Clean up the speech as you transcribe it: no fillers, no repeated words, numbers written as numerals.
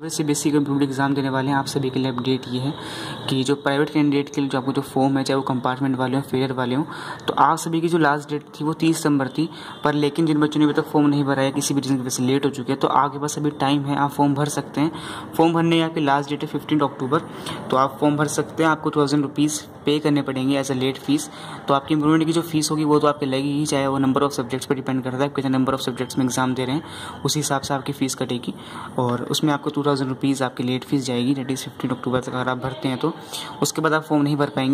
CBSE computer exam देने वाले हैं आप सभी के लिए अपडेट ये है कि जो प्राइवेट कैंडिडेट के लिए जो आपको जो फॉर्म है, चाहे वो कंपार्टमेंट वाले हों, फेयर वाले हों, तो आप सभी की जो लास्ट डेट थी वो 30 सितंबर थी। पर लेकिन जिन बच्चों ने अभी तक फॉर्म नहीं भरा है, किसी भी रीज़न की वजह से लेट हो चुके हैं, तो आपके पास अभी टाइम है, आप फॉर्म भर सकते हैं। फॉर्म भरने की आपकी लास्ट डेट है 15 अक्टूबर, तो आप फॉर्म भर सकते हैं। आपको 1000 रुपीज़ पे करने पड़ेंगे एज अ लेट फीस। तो आपकी इम्प्रूवमेंट की जो फीस होगी वो तो आपकी लगेगी ही, चाहे वो नंबर ऑफ सब्जेक्ट्स पर डिपेंड करता है, आप कितने नंबर ऑफ सब्जेक्ट्स में एग्जाम दे रहे हैं उसी हिसाब से आपकी फ़ीस कटेगी। और उसमें आपको 2000 रुपीज़ आपकी लेट फीस जाएगी, दैट इज़ 15 अक्टूबर तक अगर आप भरते हैं तो। उसके बाद आप फॉर्म नहीं भर पाएंगे।